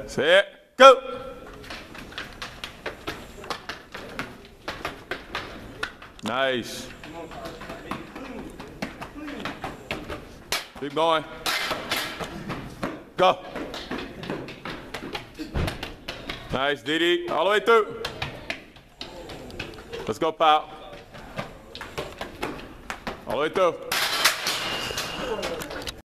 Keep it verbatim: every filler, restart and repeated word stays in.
Set, go. Nice. Keep going. Go. Nice, Didi. All the way through. Let's go, pal. All the way through.